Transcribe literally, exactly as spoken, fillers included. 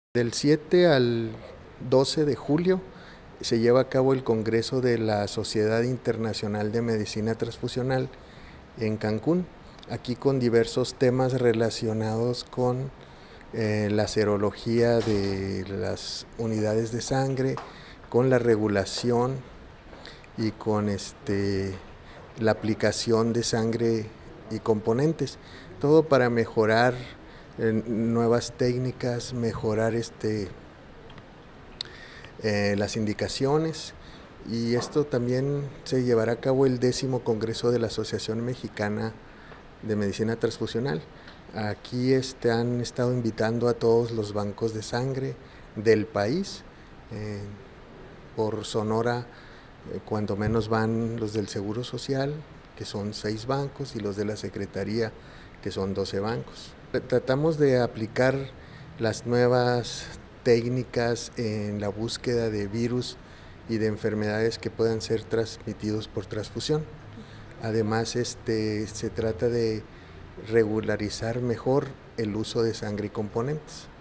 Del siete al doce de julio se lleva a cabo el Congreso de la Sociedad Internacional de Medicina Transfusional en Cancún, aquí con diversos temas relacionados con eh, la serología de las unidades de sangre, con la regulación y con este, la aplicación de sangre y componentes, todo para mejorar eh, nuevas técnicas, mejorar este, eh, las indicaciones, y esto también se llevará a cabo el décimo Congreso de la Asociación Mexicana de Medicina Transfusional. Aquí este, han estado invitando a todos los bancos de sangre del país. Eh, por Sonora, eh, cuando menos van los del Seguro Social, que son seis bancos, y los de la Secretaría, que son doce bancos. Tratamos de aplicar las nuevas técnicas en la búsqueda de virus y de enfermedades que puedan ser transmitidos por transfusión. Además, este, se trata de regularizar mejor el uso de sangre y componentes.